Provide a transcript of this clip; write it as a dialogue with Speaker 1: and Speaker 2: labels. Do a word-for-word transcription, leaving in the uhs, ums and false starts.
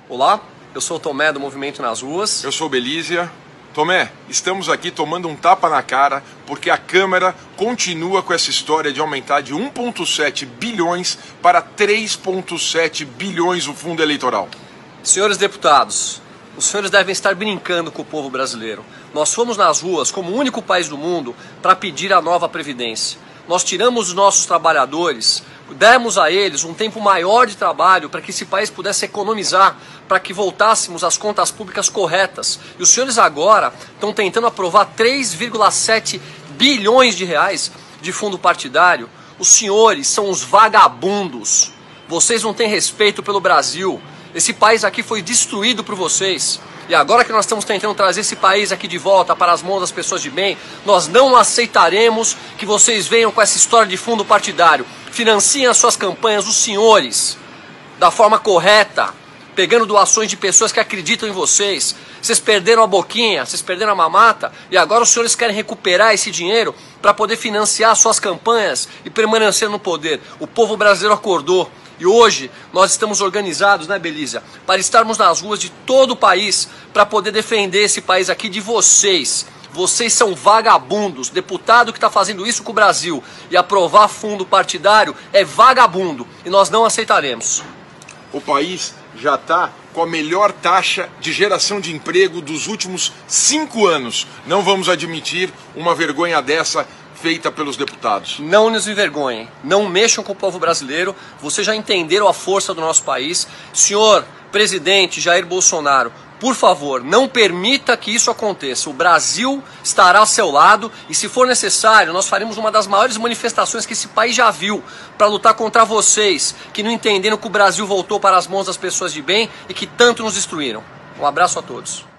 Speaker 1: Olá, eu sou o Tomé do Movimento nas Ruas.
Speaker 2: Eu sou o Belízia. Tomé, estamos aqui tomando um tapa na cara porque a Câmara continua com essa história de aumentar de um vírgula sete bilhões para três vírgula sete bilhões o fundo eleitoral.
Speaker 1: Senhores deputados, os senhores devem estar brincando com o povo brasileiro. Nós fomos nas ruas como o único país do mundo para pedir a nova Previdência. Nós tiramos os nossos trabalhadores, demos a eles um tempo maior de trabalho para que esse país pudesse economizar, para que voltássemos às contas públicas corretas. E os senhores agora estão tentando aprovar três vírgula sete bilhões de reais de fundo partidário. Os senhores são os vagabundos. Vocês não têm respeito pelo Brasil. Esse país aqui foi destruído por vocês. E agora que nós estamos tentando trazer esse país aqui de volta para as mãos das pessoas de bem, nós não aceitaremos que vocês venham com essa história de fundo partidário. Financiem as suas campanhas, os senhores, da forma correta, pegando doações de pessoas que acreditam em vocês. Vocês perderam a boquinha, vocês perderam a mamata, e agora os senhores querem recuperar esse dinheiro para poder financiar suas campanhas e permanecer no poder. O povo brasileiro acordou. E hoje nós estamos organizados, né, Belízia, para estarmos nas ruas de todo o país para poder defender esse país aqui de vocês. Vocês são vagabundos. Deputado que está fazendo isso com o Brasil e aprovar fundo partidário é vagabundo e nós não aceitaremos.
Speaker 2: O país já está com a melhor taxa de geração de emprego dos últimos cinco anos. Não vamos admitir uma vergonha dessa feita pelos deputados.
Speaker 1: Não nos envergonhem, não mexam com o povo brasileiro, vocês já entenderam a força do nosso país. Senhor presidente Jair Bolsonaro, por favor, não permita que isso aconteça. O Brasil estará ao seu lado e, se for necessário, nós faremos uma das maiores manifestações que esse país já viu para lutar contra vocês, que não entenderam que o Brasil voltou para as mãos das pessoas de bem e que tanto nos destruíram. Um abraço a todos.